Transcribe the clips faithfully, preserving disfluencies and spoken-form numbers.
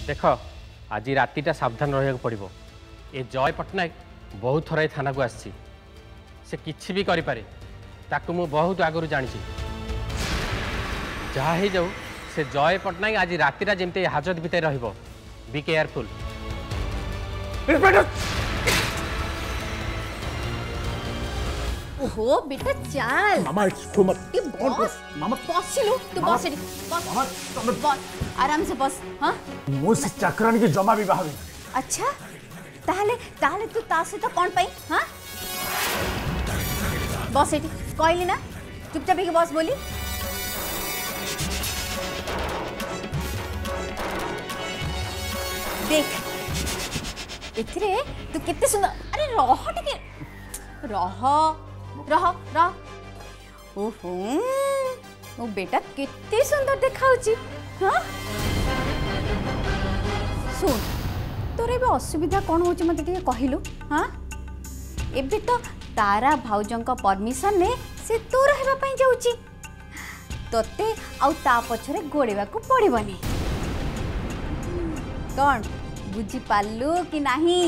देख आज रातिटा सावधान रहा पड़ो। ए जय पट्टनायक बहुत थर थाना को आसी से किसी भी करे ताकू मु बहुत आगु जानी जहा ही जाऊ से जय पट्टनायक आज रातिटा जमती हाजत भितर रहिबो। Be careful. ओहो बेटा चल मामा इट्स टू मच। बॉस मामा बस लो तू बस एडी बस मामा तुम बस आराम से बस। हां मो से चक्रानी के जमा भी बाहर। अच्छा ताहले ताहले तू ता से तो कोन पाई। हां बस एडी कहली ना चुपचाप के बस बोली। देख इथरे तू कितने सुंदर। अरे रह टिके रह रह रह। ओहो ओ बेटा कितने सुंदर देखाउची। हां सुन तोर एबे असुविधा कौन होची मते टिके कहिलु। हां एबे तो तारा भाउजंक परमिशन ने से तोर हेबा पई जाउची तोते आउ ता पछरे गोड़ेबा को पड़िबनी। कौन बुझी पालू कि नहीं।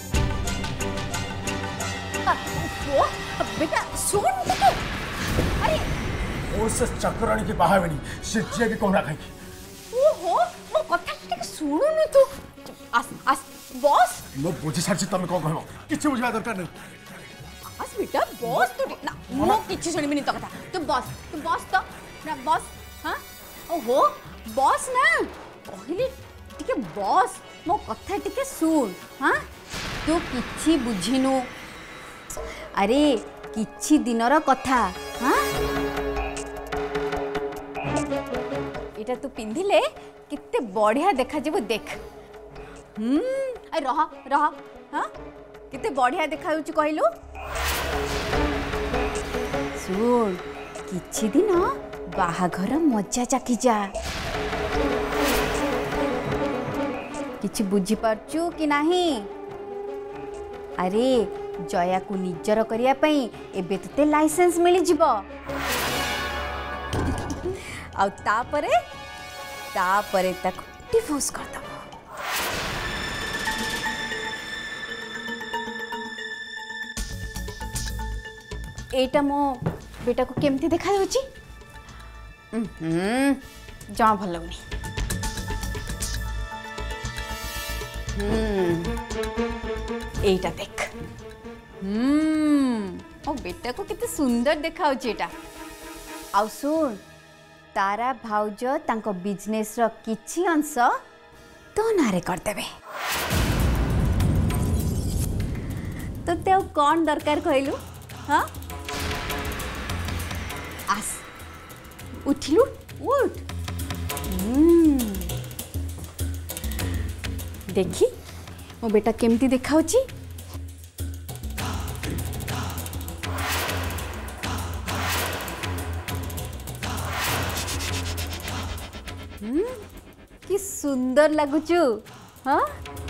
ओ बेटा सुन टिके। अरे ओ से चक्रानी के बाहर बनी से जिया के कोना खाई। ओहो मो कथा टिके सुनुनी तू। आस आस बॉस मो बुझी सारछि तमे को कहबो किछ बुझा दरकार नै। आस बेटा बॉस तू ना मो किछ सुनिबिनी तो कथा तू बॉस तू बॉस तो ना बॉस। हां ओहो बॉस ना कहली टिके बॉस मो कथा टिके सुन। हां तू किछि बुझिनु। अरे किछि दिनर कथा। हां एटा तू पिंधिले कितने बढ़िया देखा जेबो देख। हम्म अरे रह रह। हां कितने बढ़िया देखा होची कहलु। सुन किछि दिन बाहाघर मजा चाखी जा। किछि बुझी पारचु कि नहीं। अरे जया को निजर करिया पई एबे तते लाइसेंस मिली जिवो आ तापरे तापरे तक डिवोर्स कर दबो। एटा मो बेटा को केमती देखा होची। हम्म जा भल लगनी। हम्म एटा देख। हम्म ओ बेटा को कितने सुंदर देखा होची एटा। आउ सुन तारा भाउज तांको बिजनेस रो किछि अंश तो नारे कर देबे। तो ते कौन दरकार कहलु। हां आस उठिलु उठ। हम्म देखी मो बेटा केमती देखा होची। हम्म कि सुंदर लगुचु। हाँ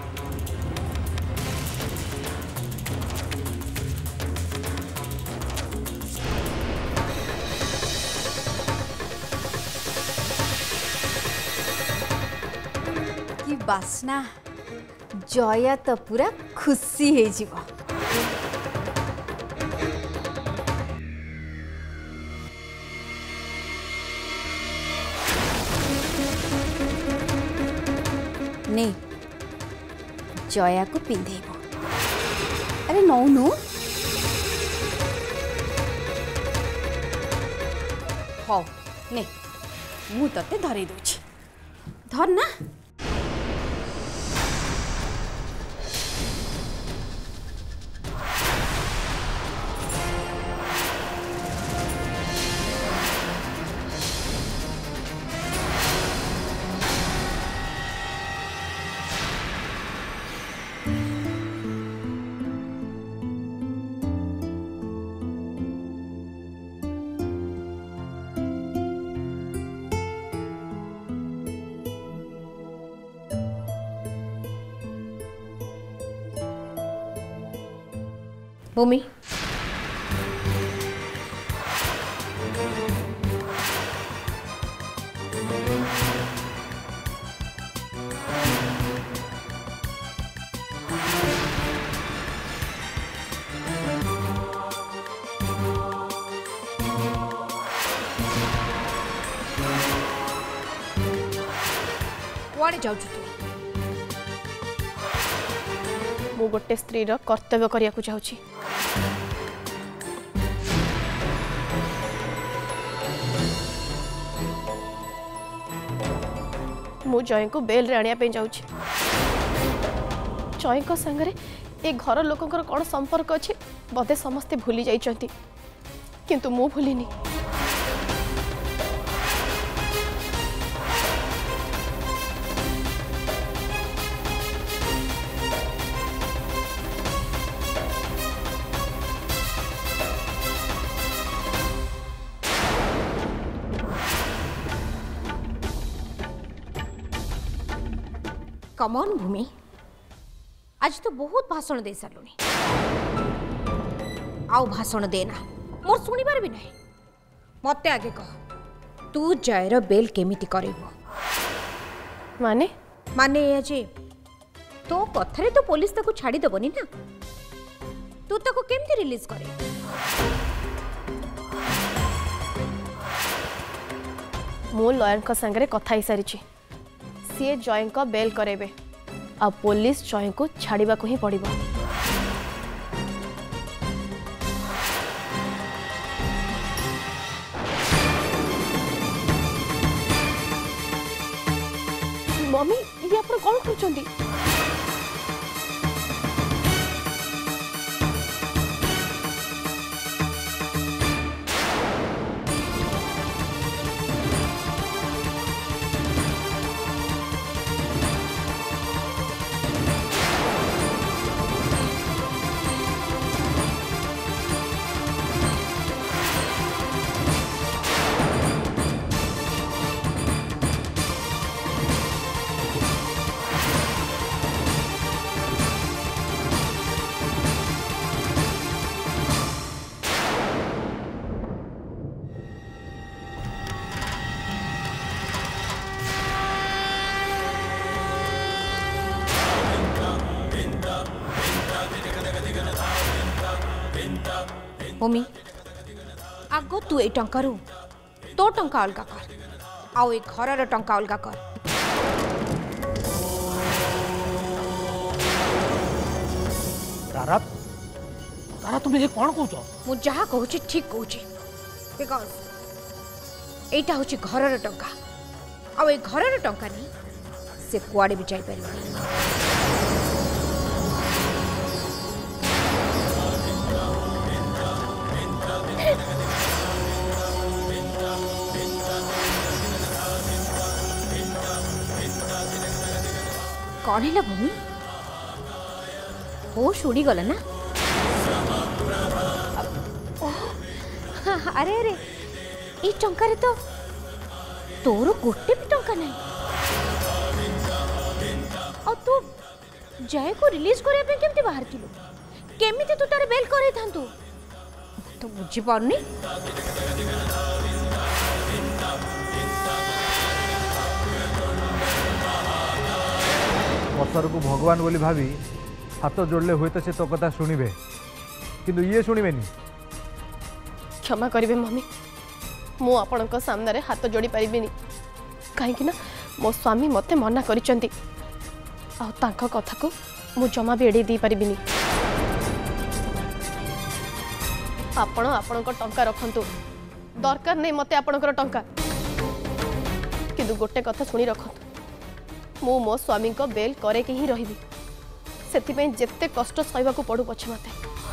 कि बासना जया तो पूरा खुशी है जीवा। ने जया को पिंधेबो। अरे नौ नु हो ने मु तते धरे दोछि धर ना। भूमि कुआड़े जाऊ तू मु गोटे स्त्री कर्तव्य करने को चाहूँगी मु जय को बेल रे आनिया जाऊँगी जय को संगरे ए घर लोकंकर कौन संपर्क अच्छी बोधे समस्ते भूली जाइछंती किंतु मु भूलिनी कमॉन भूमि आज तो बहुत भाषण दे सारूनी आउ भाषण देना मोर शुणिबार भी नहीं मते आगे कह तू जयर बेल केमिति करबो माने माने ये जे तो कथरे तो पुलिस ताको छाड़ी दबनी ना तू ताको केमिति रिलीज करे मु लॉयर का संगरे कथा ही सारी सी जय को बेल करेबे आ पुलिस जय को छाड़वा को ही पड़िबो मम्मी ये आप कौन करूछंती भूमि आग तू ए टंकारु तो टंका अलगा कर आउ ए घरर टंका अलगा कर तारा तारा तुम ये कौन कहूछ मु जहा कहूची ठीक कहूची बिकॉज एटा होची घरर टंका आउ ए घरर टंका नहीं से कुआड़े भी जाई परिबो कौन है भूमि होश उड़ी गला ना हाँ, अरे अरे ये टंका तो तोर गोटे भी टंका नहीं और तू जय को रिलीज करने पे केमती बाहर थिलु केमिति तू तार बेल करे थांतु तो बुझी पारनी पसर को भगवान बोली भावी हाथ जोड़ले हुए तो से तो कथा शुणवे किंतु ये शुणवेनी क्षमा करेंगे मम्मी मु आपण सामने हाथ जोड़ी पारिबिनी कहीं मो स्वामी मते मना करिसेंती आ तांका कथा को मु जमा भी एड़ी दी पारिबिनी आपण आपण टंका रखंतु दरकार नहीं मते आपणकर टंका किंतु गोटे कथा सुनी रखंतु मु मो स्वामी को बेल करे कि ही रही से जेते कष्ट सहवा को पड़ू पछे मते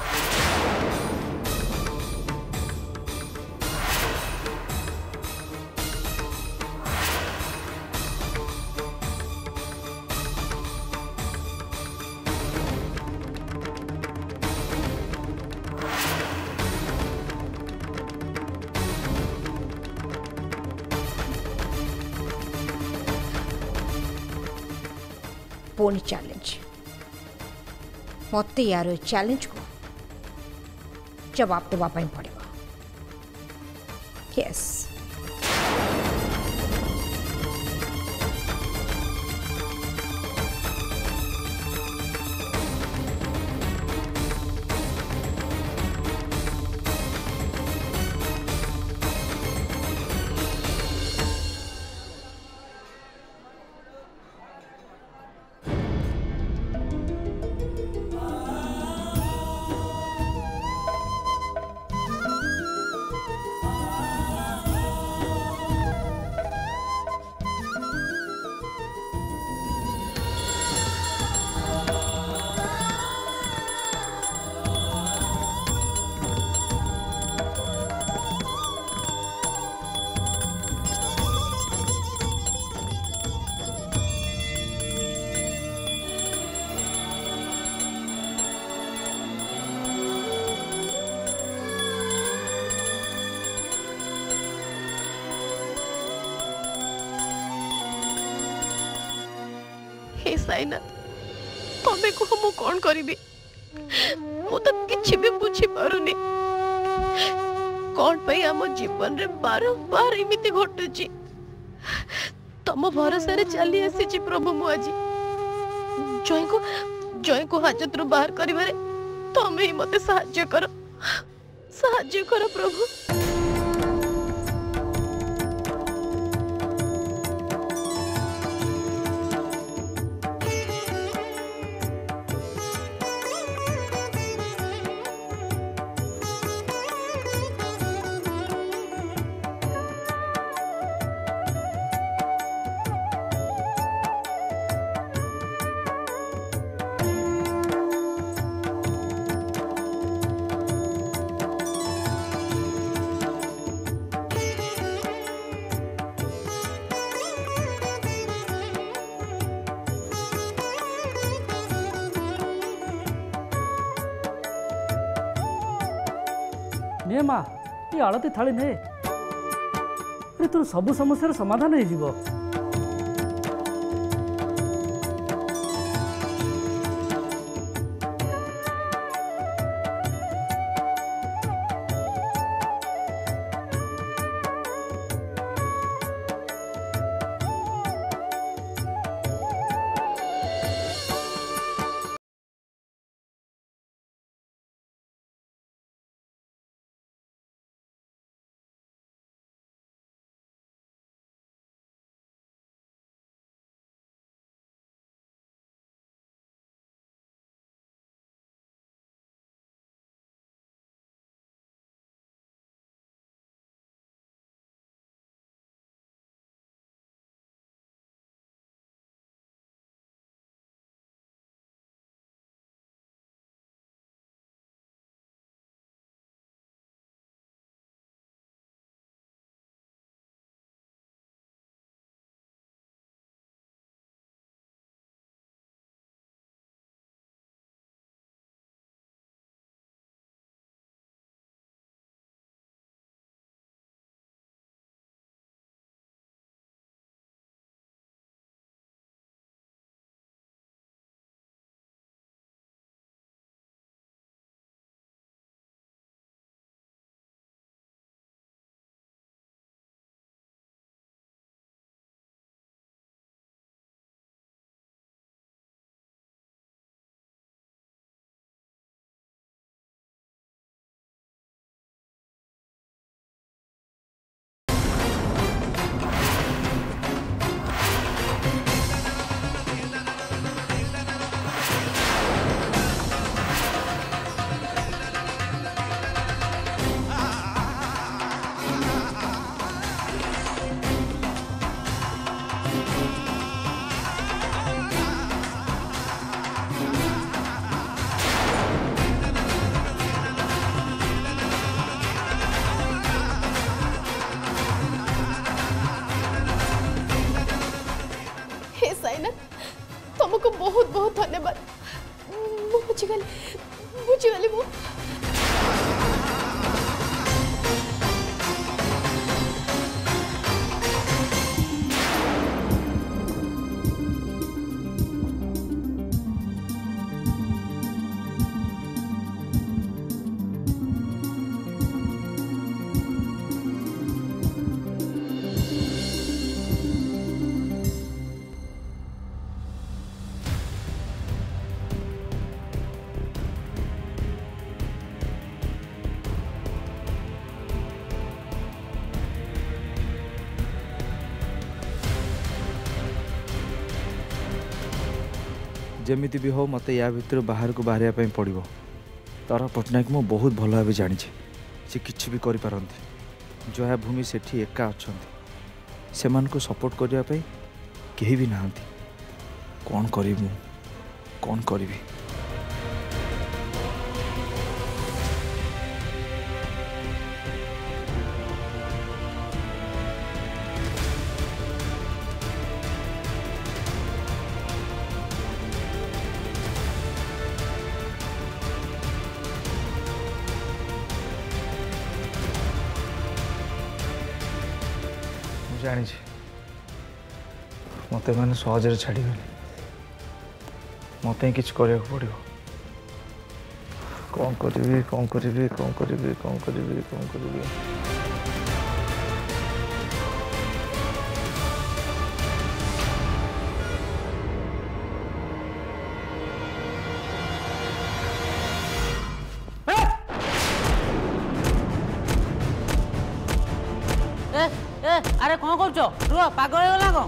पुणी चैलेंज मत यार चैलेंज को जवाब देवा पड़ेगा यस साइना तमें कह मु कौन करी मु तो किछि भी बुझी पारुनी कौन पे आम जीवन रे बारंबार एमिति घटुची तम भरोसा रे चली आसी प्रभु मु आज जय को जय को हाजत रू बाहर करिबारे तमे ही मते सहाय्य करो सहाय्य करो प्रभु। ने माँ ये आलती थाली ने अरे तोर सब समस्या समाधान हो तुमको बहुत बहुत धन्यवाद बुझीगली बुझीगली मु जमीती भी हो मत या भितर बाहर को बाहर पड़ो तारा पट्टनायक मु बहुत भल भाव जानी से किसी भी करपारती जया भूमि सेठी एका अच्छा से को सपोर्ट करने कहीं भी ना कौन करी मु कौन करी जानी मत मैंने सहजरे छाड़बे मत कि पड़ो कौन करी कौन करी कौन करी कौन करी कौन करी अरे कौन कर रुह पागल गला कौन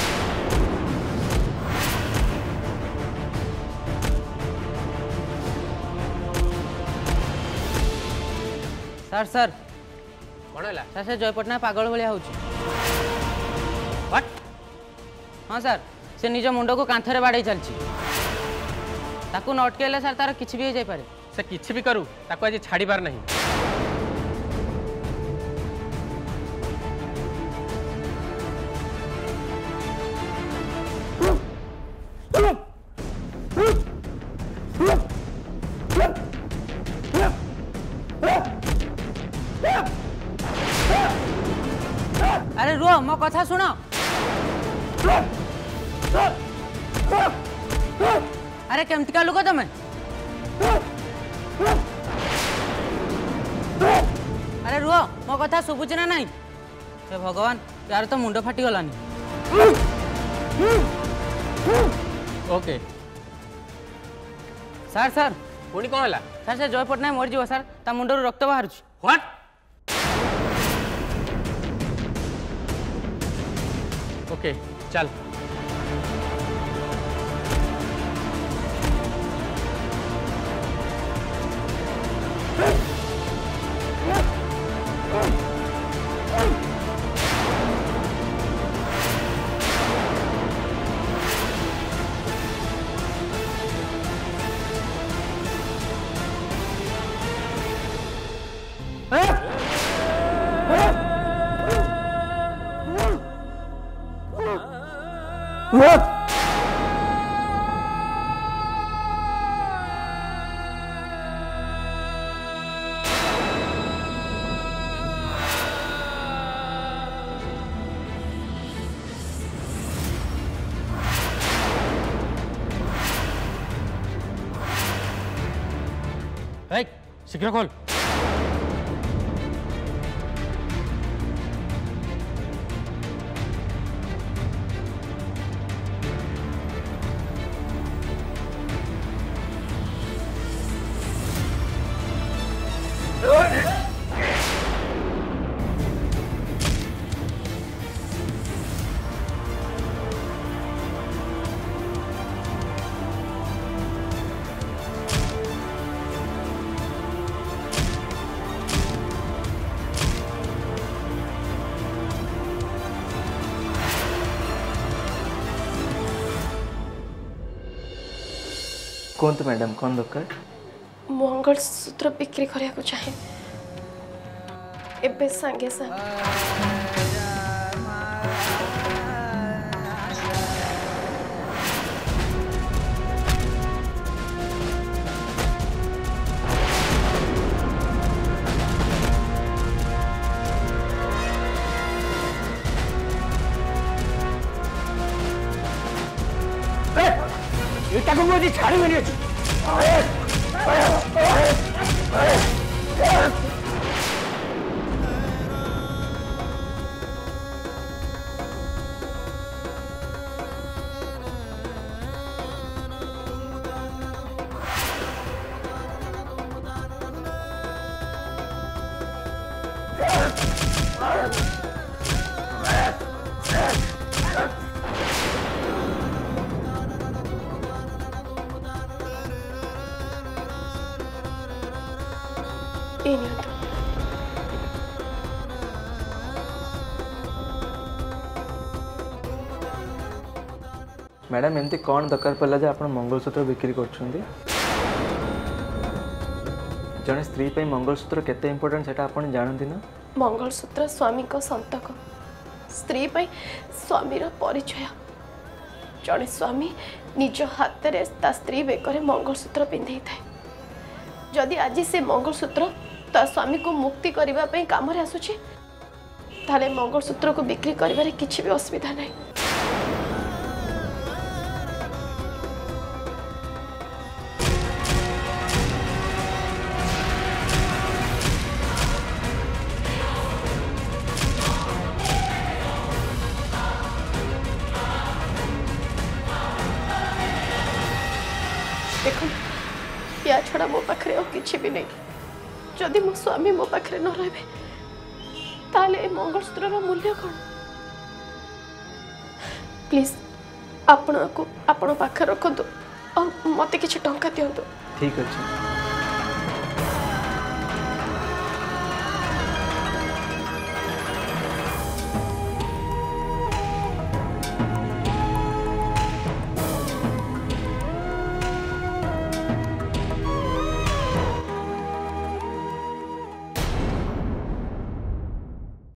सर सर कौन है सर से जय पटनायक पागल भाया हो हाँ सर से निज मुंड को कांथरे बाड़े चलती ताकू न अटकेले सर तार किसी भी हो जाए से किसी भी करू ताको आज छाड़ी बार नहीं अरे रुह मो कथा सुनो अरे केमतिका लोक तमें अरे रुह मो कथा शुभुची ना नहीं हे भगवान यार तो मुंड फाटी गलानी ओके सर सर पुणी कौन है सर से जय पटनायक मरीज सर ता मुंडर रक्त बाहर व्हाट ओके चल शीघ्र खोल कहते मैडम कौन दरकार मंगलसूत्र बिक्री करने को चाहे एबे संगे संगे छाड़ी मैडम एमती कौन दरकार पड़ा जे आप मंगलसूत्र बिक्री कर जड़े स्त्री पे मंगलसूत्र केते इम्पोर्टेंट सेटा आपण जानती ना मंगलसूत्र स्वामी को संतक स्त्री पे स्वामीर परिचय जड़े स्वामी निज हाथ रे ता स्त्री बेकर मंगलसूत्र पिंधे थाए जदि आज से मंगलसूत्र ता स्वामी को मुक्ति करबा पे काम रे आसुची ताले मंगलसूत्र को बिक्री करिबारे किछि भी असुविधा नहीं या छड़ा मो पाखरे और किछि भी नहीं जदि मो स्वामी मो पाखरे न रहे ताले ए मंगलसूत्र मूल्य कौन प्लीज आपण को आपण पाखे रखंतु और मते किछि टंका दियंतु ठीक अच्छे